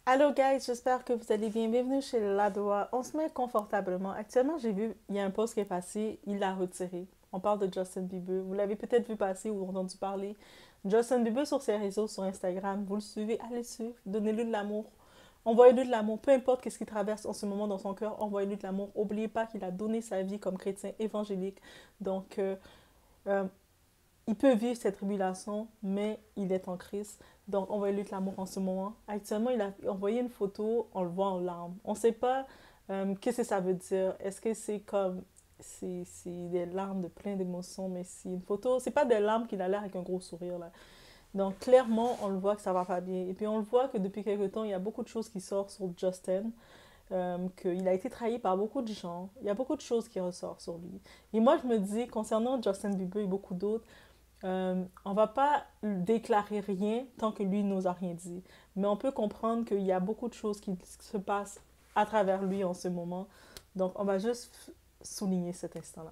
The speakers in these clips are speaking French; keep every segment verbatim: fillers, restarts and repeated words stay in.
Allô guys, j'espère que vous allez bien. Bienvenue chez Ladoa. On se met confortablement. Actuellement, j'ai vu, il y a un post qui est passé, il l'a retiré. On parle de Justin Bieber. Vous l'avez peut-être vu passer ou entendu parler. Justin Bieber sur ses réseaux, sur Instagram. Vous le suivez, allez le suivre. Donnez-lui de l'amour. Envoyez-lui de l'amour. Peu importe ce qu'il traverse en ce moment dans son cœur, envoyez-lui de l'amour. N'oubliez pas qu'il a donné sa vie comme chrétien évangélique. Donc, euh, euh, il peut vivre cette tribulation, mais il est en Christ. Donc, envoyez-lui de l'amour en ce moment. Actuellement, il a envoyé une photo, on le voit en larmes. On ne sait pas euh, qu'est-ce que ça veut dire. Est-ce que c'est comme... C'est c'est des larmes de plein d'émotions, mais c'est une photo... C'est pas des larmes qu'il a l'air avec un gros sourire, là. Donc, clairement, on le voit que ça va pas bien. Et puis, on le voit que depuis quelque temps, il y a beaucoup de choses qui sortent sur Justin. Euh, qu'il a été trahi par beaucoup de gens. Il y a beaucoup de choses qui ressortent sur lui. Et moi, je me dis, concernant Justin Bieber et beaucoup d'autres, euh, on va pas déclarer rien tant que lui nous a rien dit. Mais on peut comprendre qu'il y a beaucoup de choses qui se passent à travers lui en ce moment. Donc, on va juste souligner cet instant-là.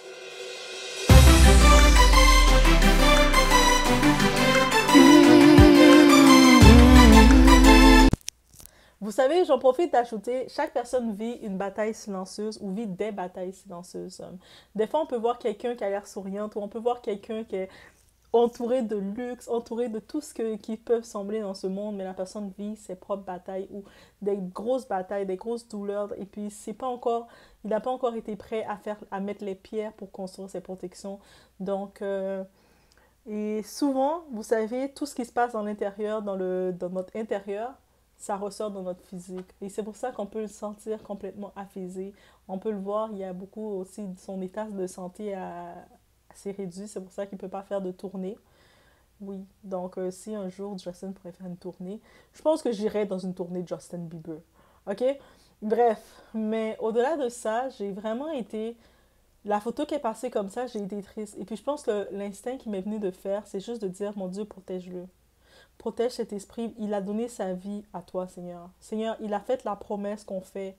Vous savez, j'en profite d'ajouter, chaque personne vit une bataille silencieuse ou vit des batailles silencieuses. Des fois, on peut voir quelqu'un qui a l'air souriante ou on peut voir quelqu'un qui est entouré de luxe, entouré de tout ce que, qui peut sembler dans ce monde, mais la personne vit ses propres batailles ou des grosses batailles, des grosses douleurs, et puis c'est pas encore, il n'a pas encore été prêt à faire, à mettre les pierres pour construire ses protections. Donc, euh, et souvent, vous savez, tout ce qui se passe dans l'intérieur, dans le, dans notre intérieur, ça ressort dans notre physique. Et c'est pour ça qu'on peut le sentir complètement apaisé. On peut le voir, il y a beaucoup aussi, son état de santé a, assez réduit, c'est pour ça qu'il ne peut pas faire de tournée. Oui, donc euh, si un jour Justin pourrait faire une tournée, je pense que j'irais dans une tournée de Justin Bieber. OK? Bref, mais au-delà de ça, j'ai vraiment été... La photo qui est passée comme ça, j'ai été triste. Et puis je pense que l'instinct qui m'est venu de faire, c'est juste de dire, mon Dieu, protège-le. Protège cet esprit. Il a donné sa vie à toi, Seigneur. Seigneur, il a fait la promesse qu'on fait.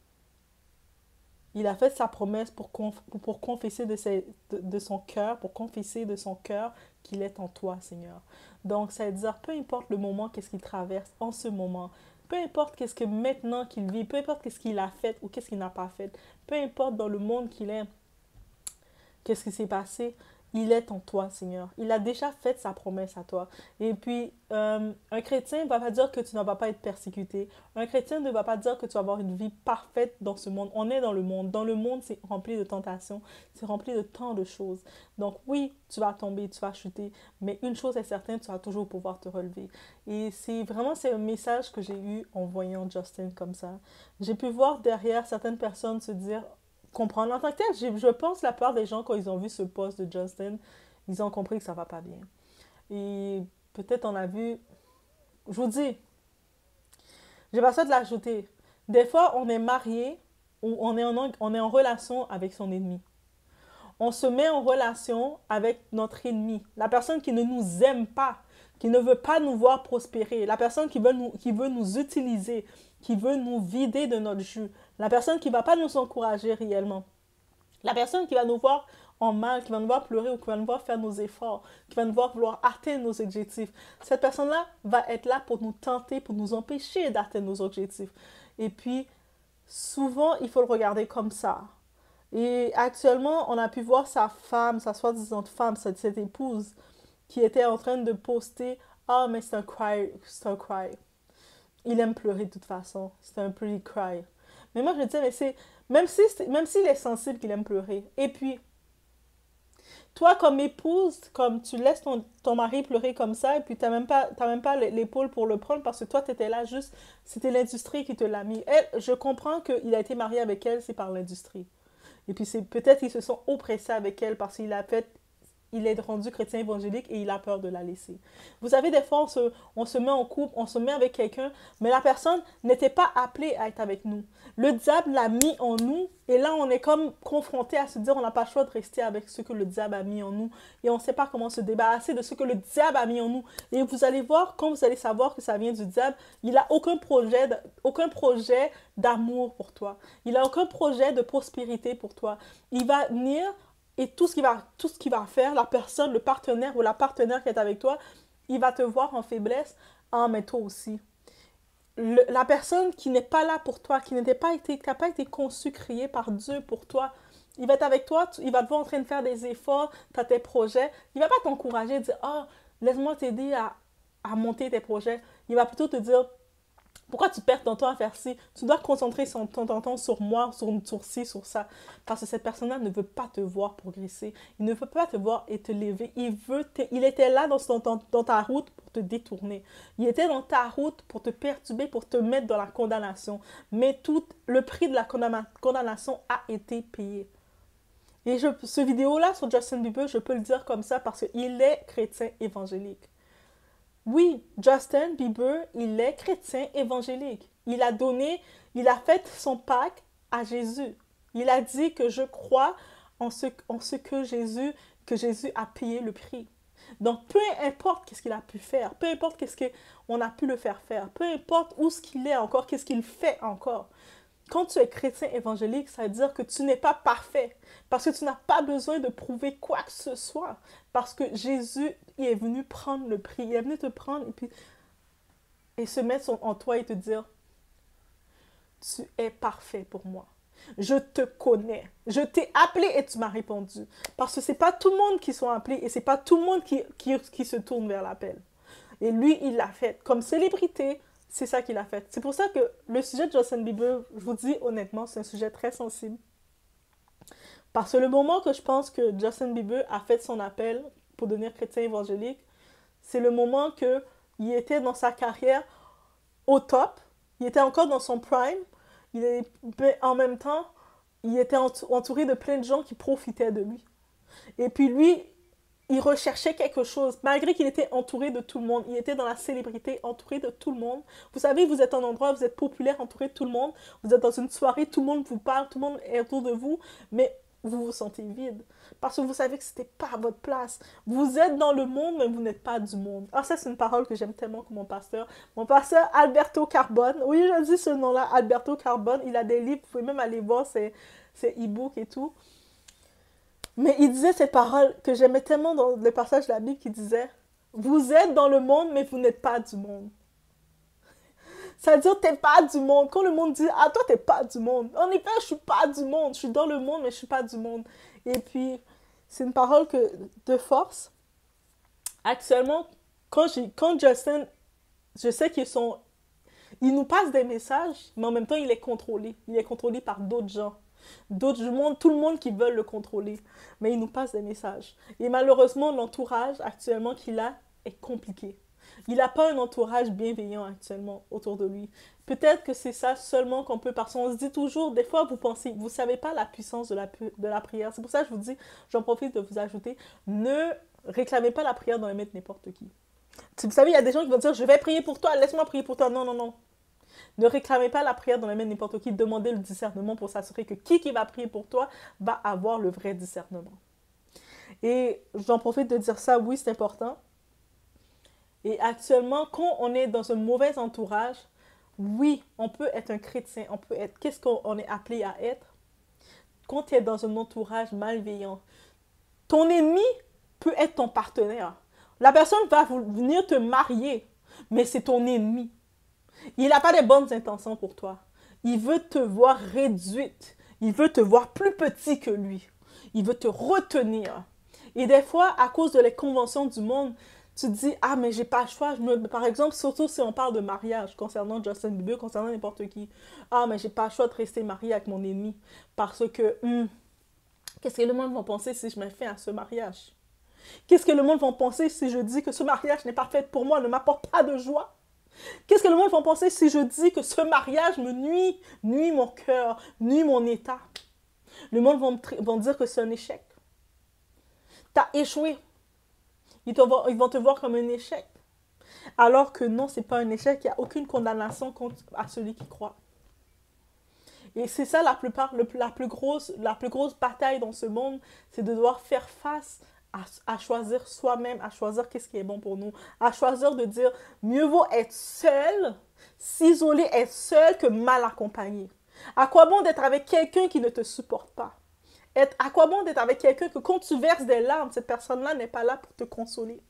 Il a fait sa promesse pour, conf pour confesser de, ses, de, de son cœur, pour confesser de son cœur qu'il est en toi, Seigneur. Donc, ça veut dire, peu importe le moment, qu'est-ce qu'il traverse en ce moment, peu importe qu'est-ce que maintenant qu'il vit, peu importe qu'est-ce qu'il a fait ou qu'est-ce qu'il n'a pas fait, peu importe dans le monde qu'il est, qu'est-ce qui s'est passé, il est en toi, Seigneur. Il a déjà fait sa promesse à toi. Et puis, euh, un chrétien ne va pas dire que tu ne vas pas être persécuté. Un chrétien ne va pas dire que tu vas avoir une vie parfaite dans ce monde. On est dans le monde. Dans le monde, c'est rempli de tentations. C'est rempli de tant de choses. Donc oui, tu vas tomber, tu vas chuter. Mais une chose est certaine, tu vas toujours pouvoir te relever. Et c'est vraiment, c'est un message que j'ai eu en voyant Justin comme ça. J'ai pu voir derrière certaines personnes se dire, comprendre. En tant que tel, je pense que la plupart des gens, quand ils ont vu ce post de Justin, ils ont compris que ça va pas bien. Et peut-être on a vu... Je vous dis, j'ai pas ça de l'ajouter. Des fois, on est marié ou on est, en, on est en relation avec son ennemi. On se met en relation avec notre ennemi. La personne qui ne nous aime pas, qui ne veut pas nous voir prospérer. La personne qui veut nous, qui veut nous utiliser, qui veut nous vider de notre jus. La personne qui ne va pas nous encourager réellement. La personne qui va nous voir en mal, qui va nous voir pleurer ou qui va nous voir faire nos efforts, qui va nous voir vouloir atteindre nos objectifs. Cette personne-là va être là pour nous tenter, pour nous empêcher d'atteindre nos objectifs. Et puis, souvent, il faut le regarder comme ça. Et actuellement, on a pu voir sa femme, sa soi-disant femme, cette, cette épouse, qui était en train de poster « Ah, oh, mais c'est un cry, c'est un cry. Il aime pleurer de toute façon. C'est un pretty cry. » Mais moi, je me disais, mais c'est... Même si, même s'il est sensible qu'il aime pleurer. Et puis, toi, comme épouse, comme tu laisses ton, ton mari pleurer comme ça, et puis tu n'as même pas, t'as même pas l'épaule pour le prendre parce que toi, tu étais là juste... C'était l'industrie qui te l'a mis. Elle, je comprends qu'il a été marié avec elle, c'est par l'industrie. Et puis, c'est peut-être qu'ils se sont oppressés avec elle parce qu'il a fait... Il est rendu chrétien évangélique et il a peur de la laisser. Vous savez, des fois, on se, on se met en couple, on se met avec quelqu'un, mais la personne n'était pas appelée à être avec nous. Le diable l'a mis en nous et là, on est comme confronté à se dire on n'a pas le choix de rester avec ce que le diable a mis en nous et on ne sait pas comment se débarrasser de ce que le diable a mis en nous. Et vous allez voir, quand vous allez savoir que ça vient du diable, il n'a aucun projet, aucun projet d'amour pour toi. Il n'a aucun projet de prospérité pour toi. Il va venir... Et tout ce qu'il va, tout ce qu'il va faire, la personne, le partenaire ou la partenaire qui est avec toi, il va te voir en faiblesse. Ah, mais toi aussi. le- la personne qui n'est pas là pour toi, qui n'était pas été, qui n'a pas été conçue, créée par Dieu pour toi, il va être avec toi, tu- il va te voir en train de faire des efforts, tu as tes projets, il va pas t'encourager, dire, ah, laisse-moi t'aider à, à monter tes projets. Il va plutôt te dire, pourquoi tu perds ton temps à faire ci? Tu dois concentrer son, ton, ton temps sur moi, sur, sur ci, sur ça. Parce que cette personne-là ne veut pas te voir progresser. Il ne veut pas te voir et te lever. Il, veut te, il était là dans, son, dans, dans ta route pour te détourner. Il était dans ta route pour te perturber, pour te mettre dans la condamnation. Mais tout le prix de la condamnation a été payé. Et je, ce vidéo-là sur Justin Bieber, je peux le dire comme ça parce qu'il est chrétien évangélique. Oui, Justin Bieber, il est chrétien évangélique. Il a donné, il a fait son pacte à Jésus. Il a dit que je crois en ce, en ce que Jésus, que Jésus a payé le prix. Donc, peu importe qu'est-ce qu'il a pu faire, peu importe qu'est-ce qu'on a pu le faire faire, peu importe où ce qu'il est encore, qu'est-ce qu'il fait encore. Quand tu es chrétien évangélique, ça veut dire que tu n'es pas parfait. Parce que tu n'as pas besoin de prouver quoi que ce soit. Parce que Jésus il est venu prendre le prix. Il est venu te prendre et, puis, et se mettre en toi et te dire, tu es parfait pour moi. Je te connais. Je t'ai appelé et tu m'as répondu. Parce que ce n'est pas tout le monde qui sont appelés et ce n'est pas tout le monde qui, qui, qui se tourne vers l'appel. Et lui, il l'a fait. Comme célébrité, c'est ça qu'il a fait. C'est pour ça que le sujet de Justin Bieber, je vous dis honnêtement, c'est un sujet très sensible. Parce que le moment que je pense que Justin Bieber a fait son appel pour devenir chrétien évangélique, c'est le moment qu'il était dans sa carrière au top. Il était encore dans son prime. Il est, en même temps, il était entouré de plein de gens qui profitaient de lui. Et puis lui, il recherchait quelque chose, malgré qu'il était entouré de tout le monde. Il était dans la célébrité, entouré de tout le monde. Vous savez, vous êtes en endroit, vous êtes populaire, entouré de tout le monde. Vous êtes dans une soirée, tout le monde vous parle, tout le monde est autour de vous, mais vous vous sentez vide. Parce que vous savez que ce n'était pas votre place. Vous êtes dans le monde, mais vous n'êtes pas du monde. Alors ça, c'est une parole que j'aime tellement comme mon pasteur. Mon pasteur Alberto Carbone. Oui, je dis ce nom-là, Alberto Carbone. Il a des livres, vous pouvez même aller voir ses, ses e-books et tout. Mais il disait cette parole que j'aimais tellement dans le passage de la Bible qui disait « Vous êtes dans le monde, mais vous n'êtes pas du monde. » Ça veut dire « T'es pas du monde. » Quand le monde dit « Ah, toi, t'es pas du monde. » En effet, je suis pas du monde. Je suis dans le monde, mais je suis pas du monde. Et puis, c'est une parole que, de force. Actuellement, quand, j'ai, quand Justin, je sais qu'ils sont... Il nous passe des messages, mais en même temps, il est contrôlé. Il est contrôlé par d'autres gens. D'autres du monde, tout le monde qui veut le contrôler. Mais il nous passe des messages. Et malheureusement, l'entourage actuellement qu'il a est compliqué. Il n'a pas un entourage bienveillant actuellement autour de lui. Peut-être que c'est ça seulement qu'on peut, parce qu'on se dit toujours, des fois vous pensez, vous ne savez pas la puissance de la, de la prière. C'est pour ça que je vous dis, j'en profite de vous ajouter, ne réclamez pas la prière dans les mains de n'importe qui. Vous savez, il y a des gens qui vont dire, je vais prier pour toi, laisse-moi prier pour toi. Non, non, non. Ne réclamez pas la prière dans les mains de n'importe qui. Demandez le discernement pour s'assurer que qui qui va prier pour toi va avoir le vrai discernement. Et j'en profite de dire ça, oui, c'est important. Et actuellement, quand on est dans un mauvais entourage, oui, on peut être un chrétien, on peut être, qu'est-ce qu'on est appelé à être? Quand tu es dans un entourage malveillant, ton ennemi peut être ton partenaire. La personne va venir te marier, mais c'est ton ennemi. Il n'a pas de bonnes intentions pour toi. Il veut te voir réduite. Il veut te voir plus petit que lui. Il veut te retenir. Et des fois, à cause de les conventions du monde, tu te dis, ah, mais j'ai pas le choix. Je me... Par exemple, surtout si on parle de mariage, concernant Justin Bieber, concernant n'importe qui. Ah, mais j'ai pas le choix de rester mariée avec mon ennemi. Parce que, hum, qu'est-ce que le monde va penser si je me fais à ce mariage? Qu'est-ce que le monde va penser si je dis que ce mariage n'est pas fait pour moi, ne m'apporte pas de joie? Qu'est-ce que le monde va penser si je dis que ce mariage me nuit, nuit mon cœur, nuit mon état? Le monde va, me va me dire que c'est un échec. Tu as échoué. Ils, te vont, ils vont te voir comme un échec. Alors que non, ce n'est pas un échec. Il n'y a aucune condamnation contre, à celui qui croit. Et c'est ça la, plupart, le, la, plus grosse, la plus grosse bataille dans ce monde, c'est de devoir faire face À, à choisir soi-même, à choisir qu'est-ce qui est bon pour nous, à choisir de dire mieux vaut être seul, s'isoler, être seul que mal accompagné. À quoi bon d'être avec quelqu'un qui ne te supporte pas? Être, à quoi bon d'être avec quelqu'un que quand tu verses des larmes, cette personne-là n'est pas là pour te consoler?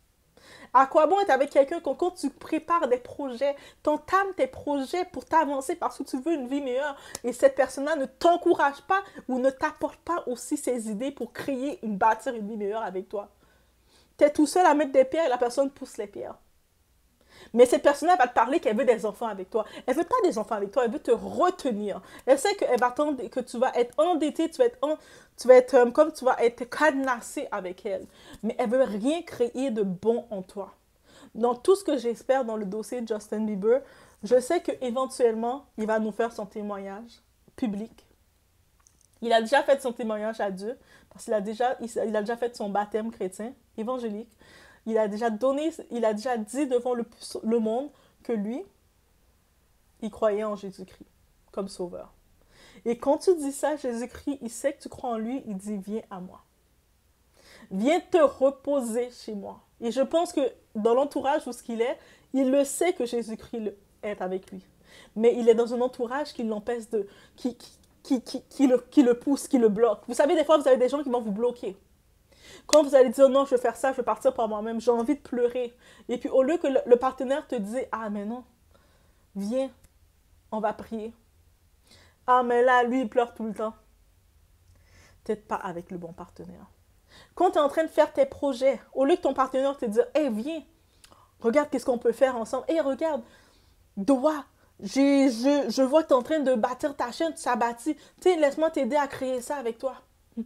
À quoi bon être avec quelqu'un quand, quand tu prépares des projets, t'entames tes projets pour t'avancer parce que tu veux une vie meilleure et cette personne-là ne t'encourage pas ou ne t'apporte pas aussi ses idées pour créer, une, bâtir une vie meilleure avec toi. Tu es tout seul à mettre des pierres et la personne pousse les pierres. Mais cette personne-là va te parler qu'elle veut des enfants avec toi. Elle veut pas des enfants avec toi, elle veut te retenir. Elle sait qu'elle va attendre que tu vas être endetté, tu vas être, en, tu vas être euh, comme tu vas être cadenassé avec elle. Mais elle veut rien créer de bon en toi. Dans tout ce que j'espère dans le dossier de Justin Bieber, je sais qu'éventuellement, il va nous faire son témoignage public. Il a déjà fait son témoignage à Dieu, parce qu'il a déjà, il, il a déjà fait son baptême chrétien, évangélique. Il a déjà donné, il a déjà dit devant le, le monde que lui, il croyait en Jésus-Christ comme sauveur. Et quand tu dis ça, Jésus-Christ, il sait que tu crois en lui, il dit, viens à moi. Viens te reposer chez moi. Et je pense que dans l'entourage où ce qu'il est, il le sait que Jésus-Christ est avec lui. Mais il est dans un entourage qui l'empêche de... Qui, qui, qui, qui, qui, le, qui le pousse, qui le bloque. Vous savez, des fois, vous avez des gens qui vont vous bloquer. Quand vous allez dire, non, je vais faire ça, je vais partir par moi-même, j'ai envie de pleurer. Et puis, au lieu que le, le partenaire te dise, ah, mais non, viens, on va prier. Ah, mais là, lui, il pleure tout le temps. Peut-être pas avec le bon partenaire. Quand tu es en train de faire tes projets, au lieu que ton partenaire te dise, hé, hey, viens, regarde qu'est-ce qu'on peut faire ensemble. Hé, hey, regarde, doigt, je, je, je vois que tu es en train de bâtir ta chaîne, tu s'as bâti. Tu sais, laisse-moi t'aider à créer ça avec toi.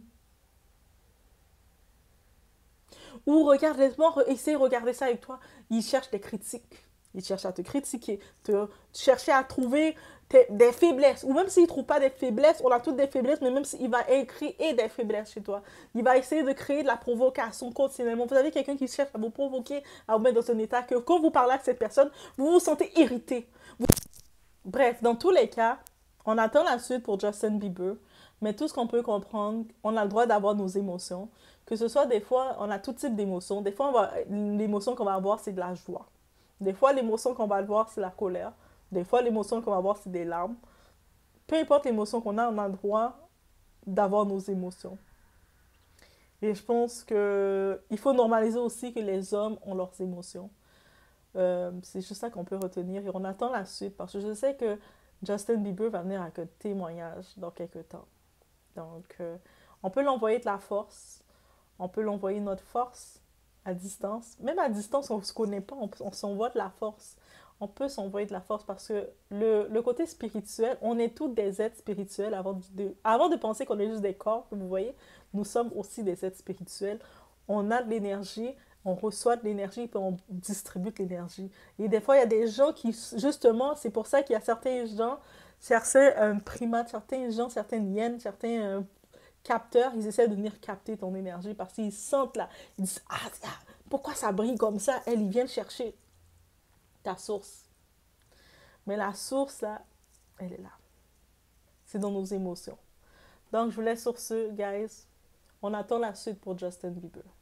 Ou regarde, laisse-moi essayer de regarder ça avec toi. Il cherche des critiques. Il cherche à te critiquer, te chercher à trouver tes, des faiblesses. Ou même s'il ne trouve pas des faiblesses, on a toutes des faiblesses, mais même s'il va créer des faiblesses chez toi. Il va essayer de créer de la provocation continuellement. Vous avez quelqu'un qui cherche à vous provoquer, à vous mettre dans un état que quand vous parlez avec cette personne, vous vous sentez irrité. Vous... Bref, dans tous les cas, on attend la suite pour Justin Bieber. Mais tout ce qu'on peut comprendre, on a le droit d'avoir nos émotions. Que ce soit des fois, on a tout type d'émotions. Des fois, l'émotion qu'on va avoir, c'est de la joie. Des fois, l'émotion qu'on va avoir, c'est la colère. Des fois, l'émotion qu'on va avoir, c'est des larmes. Peu importe l'émotion qu'on a, on a le droit d'avoir nos émotions. Et je pense qu'il faut normaliser aussi que les hommes ont leurs émotions. Euh, c'est juste ça qu'on peut retenir. Et on attend la suite parce que je sais que Justin Bieber va venir avec un témoignage dans quelques temps. Donc, euh, on peut l'envoyer de la force. On peut l'envoyer notre force à distance. Même à distance, on ne se connaît pas, on, on s'envoie de la force. On peut s'envoyer de la force parce que le, le côté spirituel, on est tous des êtres spirituels avant de, avant de penser qu'on est juste des corps, vous voyez. Nous sommes aussi des êtres spirituels. On a de l'énergie, on reçoit de l'énergie, puis on distribue de l'énergie. Et des fois, il y a des gens qui, justement, c'est pour ça qu'il y a certains gens, certains euh, primates, certains gens, certaines hyènes, certains... Euh, capteurs, ils essaient de venir capter ton énergie parce qu'ils sentent là, ils disent ah, ah pourquoi ça brille comme ça, elle, ils viennent chercher ta source. Mais la source là, elle est là. C'est dans nos émotions. Donc je vous laisse sur ce, guys. On attend la suite pour Justin Bieber.